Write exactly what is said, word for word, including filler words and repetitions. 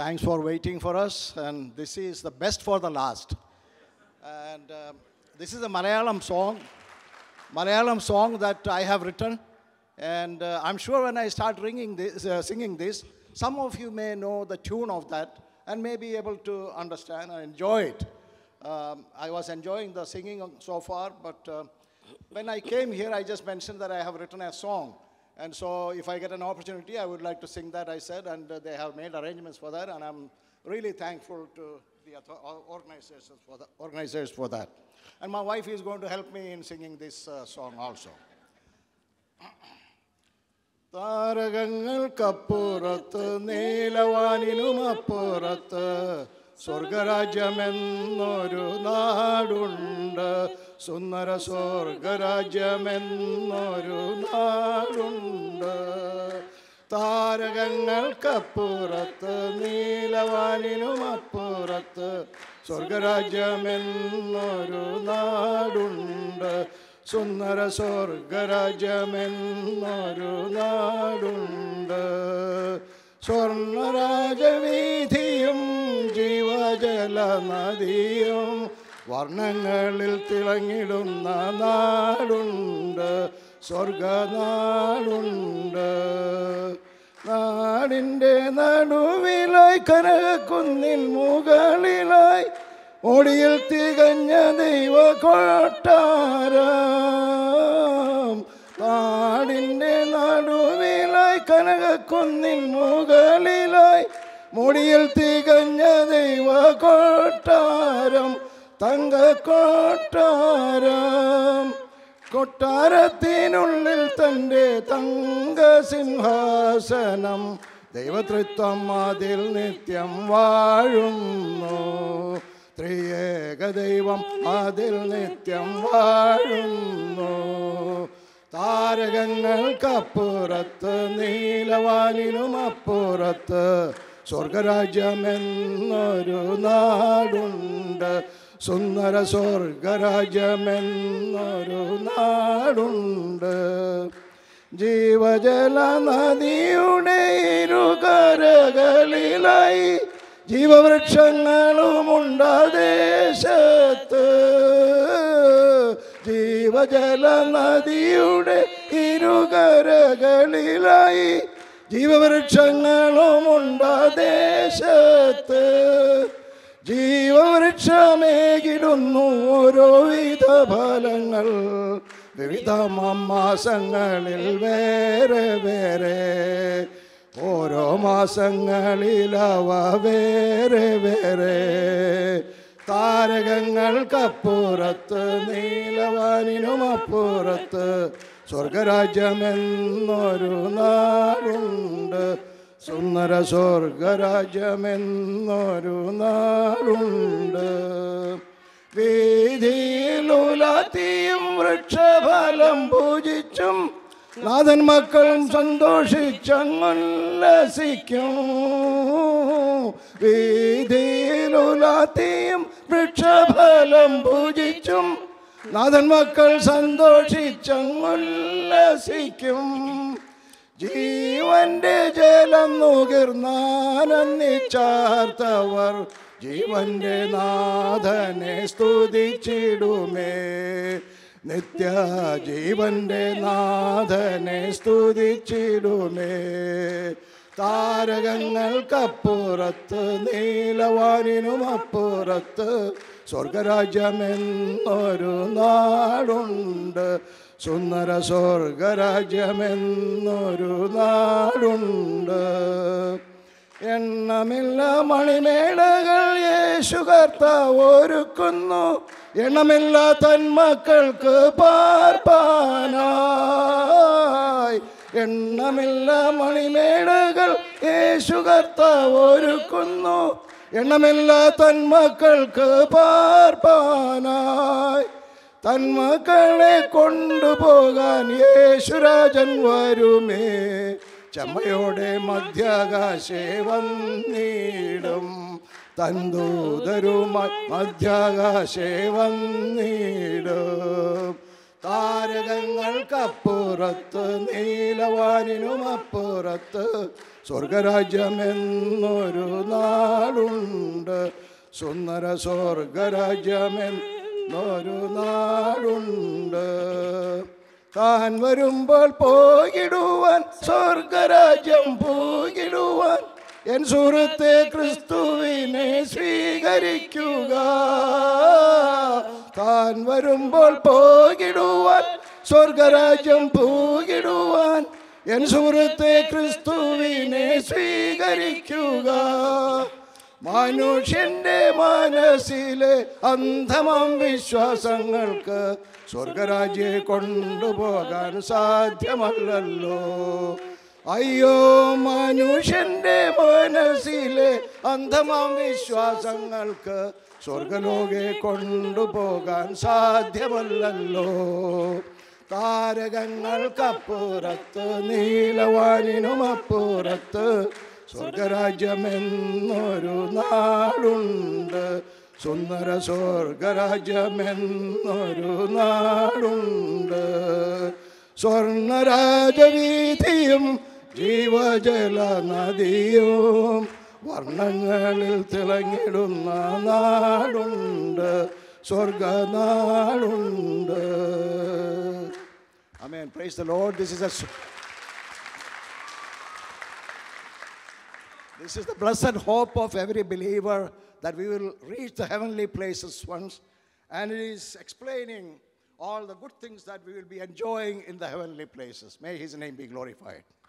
Thanks for waiting for us, and this is the best for the last. And um, this is a Malayalam song, Malayalam song that I have written, and uh, I'm sure when I start ringing this, uh, singing this, some of you may know the tune of that and may be able to understand and enjoy it. Um, I was enjoying the singing so far, but uh, when I came here, I just mentioned that I have written a song. And so if I get an opportunity, I would like to sing that, I said, and uh, they have made arrangements for that, and I'm really thankful to the organizers for, the, organizers for that. And my wife is going to help me in singing this uh, song also. താരകങ്ങൾക്കപ്പുറത്ത് നീലവാനിനുമപ്പുറത്ത് സ്വർഗരാജ്യമെന്നൊരു നാടുണ്ട്, സുന്ദര സ്വർഗരാജ്യമെന്നൊരു നാടുണ്ട്. താരകങ്ങൾക്കപ്പുറത്ത് നീലവാനിനുമപ്പുറത്ത് സ്വർഗരാജ്യമെന്നൊരു നാടുണ്ട്, സുന്ദര സ്വർഗരാജ്യമെന്നൊരു നാടുണ്ട്. സ്വർണരാജവീഥിയും ജീവജല നദിയും വർണ്ണങ്ങളിൽ തിളങ്ങിടുന്ന നാടുണ്ട്, സ്വർഗനാടുണ്ട്. നാടിൻ്റെ നടുവിലായി കനകക്കുന്നിൻ മുകളിലായി ഓടിയിൽ തികഞ്ഞ ദൈവ കൊട്ടാരം. നാടിൻ്റെ നടുവിലായി കനകക്കുന്നിൻ മുകളിലായി മുടിയിൽ തികഞ്ഞ ദൈവ കൊട്ടാരം, തങ്ക കൊട്ടാരം. കൊട്ടാരത്തിനുള്ളിൽ തൻ്റെ തങ്ക സിംഹാസനം, ദൈവതൃത്വം അതിൽ നിത്യം വാഴുന്നു, ത്രിയേക ദൈവം അതിൽ നിത്യം വാഴുന്നു. താരകങ്ങൾക്കപ്പുറത്ത് നീലവാനിനുമപ്പുറത്ത് സ്വർഗരാജ്യമെന്നൊരു നാടുണ്ട്, സുന്ദര സ്വർഗരാജ്യമെന്നൊരു നാടുണ്ട്. ജീവജല നദിയുടെ ഇരുകരകളിലായി ജീവവൃക്ഷങ്ങളുമുണ്ട് ദേശത്ത്. ജീവജല നദിയുടെ ഇരുകരകളിലായി ജീവവൃക്ഷങ്ങളുമുണ്ട് ദേശത്ത്. ജീവവൃക്ഷമേകിടുന്നു ഓരോ വിധ ഫലങ്ങൾ, വിവിധ മാസങ്ങളിൽ വേറെ വേറെ, ഓരോ മാസങ്ങളിലവ വേറെ വേറെ. താരകങ്ങൾക്കപ്പുറത്ത് നീലവാനിനുമപ്പുറത്ത് സ്വർഗരാജ്യമെന്നൊരു നാടുണ്ട്, സുന്ദര സ്വർഗരാജ്യമെന്നൊരു നാടുണ്ട്. വീതിയിലുലാത്തിയും വൃക്ഷഫലം പൂജിച്ചും നാഥൻ മക്കൾ സന്തോഷിച്ചങ്ങുല്ലസിക്കും. വീതിയിലുലാത്തിയും വൃക്ഷഫലം പൂജിച്ചും നാഥൻ മക്കൾ സന്തോഷിച്ചങ്ങുല്ലസിക്കും. ജീവന്റെ ജലം നുകർന്നാനന്ദിച്ചാർത്തവർ ജീവന്റെ നാഥനെ സ്തുതിച്ചിടുമേ, നിത്യ ജീവന്റെ നാഥനെ സ്തുതിച്ചിടുമേ. താരകങ്ങൾക്കപ്പുറത്ത് നീലവാനിനുമപ്പുറത്ത് സ്വർഗരാജ്യമെന്നൊരു നാടുണ്ട്, സുന്ദര സ്വർഗരാജ്യമെന്നൊരു നാടുണ്ട്. എണ്ണമില്ല മണിമേടകൾ യേശു കർത്താവ് ഒരുക്കുന്നു, എണ്ണമില്ല തന്മക്കൾക്ക് പാർപ്പാനായി. എണ്ണമില്ല മണിമേടകൾ യേശു കർത്താവ് ഒരുക്കുന്നു, എണ്ണമില്ല തന്മക്കൾക്ക് പാർപ്പാനായി. തന്മക്കളെ കൊണ്ടുപോകാൻ യേശുരാജൻ വരുമേ, ചമ്മയോടെ മധ്യാകാശേ വന്നിടും, തൻദൂതരുമായി മധ്യാകാശേ വന്നിടും. താരകങ്ങൾക്കപ്പുറത്ത് നീലവാനിനുമപ്പുറത്ത് സ്വർഗരാജ്യമെന്നൊരു നാടുണ്ട്, സുന്ദര സ്വർഗരാജ്യമെന്നൊരു നാടുണ്ട്. താൻ വരുമ്പോൾ പോയിടുവാൻ, സ്വർഗരാജ്യം പോയിടുവാൻ, എൻ സുഹൃത്തെ ക്രിസ്തുവിനെ സ്വീകരിക്കുക. താൻ വരുമ്പോൾ പോയിടുവാൻ, സ്വർഗരാജ്യം പോയിടുവാൻ, എൻ സുഹൃത്തെ ക്രിസ്തുവിനെ സ്വീകരിക്കുക. മനുഷ്യന്റെ മനസ്സിലെ അന്ധമാം വിശ്വാസങ്ങൾക്ക് സ്വർഗരാജ്യം കൊണ്ടുപോകാൻ സാധ്യമല്ലല്ലോ. അയ്യോ, മനുഷ്യന്റെ മനസ്സിലെ അന്ധമാം വിശ്വാസങ്ങൾക്ക് സ്വർഗലോകെ കൊണ്ടുപോകാൻ സാധ്യമല്ലല്ലോ. താരകങ്ങൾക്കപ്പുറത്ത്, നീലവാനിനുമപ്പുറത്ത് സ്വർഗരാജ്യമെന്നൊരു നാടുണ്ട്, സുന്ദര സ്വർഗരാജ്യമെന്നൊരു നാടുണ്ട്. സ്വർണരാജവീഥിയും ജീവജല നദിയും വർണ്ണങ്ങളിൽ തിളങ്ങിടുന്ന നാടുണ്ട്, സ്വർഗനാടുണ്ട്. Amen. Praise the Lord. This is a This is the blessed hope of every believer, that we will reach the heavenly places once. And it is explaining all the good things that we will be enjoying in the heavenly places. May His name be glorified.